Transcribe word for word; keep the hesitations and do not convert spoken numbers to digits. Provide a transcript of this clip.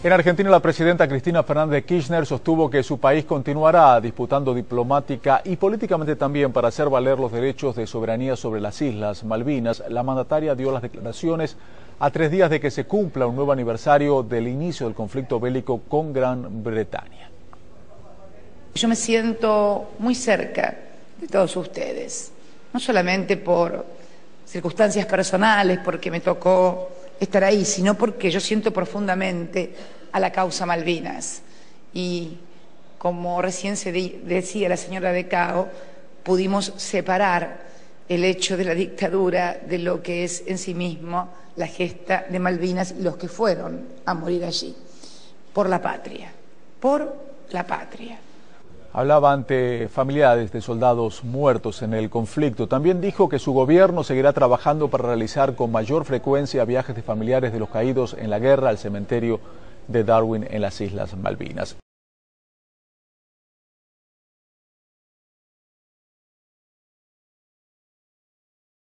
En Argentina, la presidenta Cristina Fernández de Kirchner sostuvo que su país continuará disputando diplomática y políticamente también para hacer valer los derechos de soberanía sobre las Islas Malvinas. La mandataria dio las declaraciones a tres días de que se cumpla un nuevo aniversario del inicio del conflicto bélico con Gran Bretaña. Yo me siento muy cerca de todos ustedes, no solamente por circunstancias personales, porque me tocó estar ahí, sino porque yo siento profundamente a la causa Malvinas. Y como recién se decía la señora De Cao, pudimos separar el hecho de la dictadura de lo que es en sí mismo la gesta de Malvinas y los que fueron a morir allí, por la patria, por la patria. Hablaba ante familiares de soldados muertos en el conflicto. También dijo que su gobierno seguirá trabajando para realizar con mayor frecuencia viajes de familiares de los caídos en la guerra al cementerio de Darwin en las Islas Malvinas.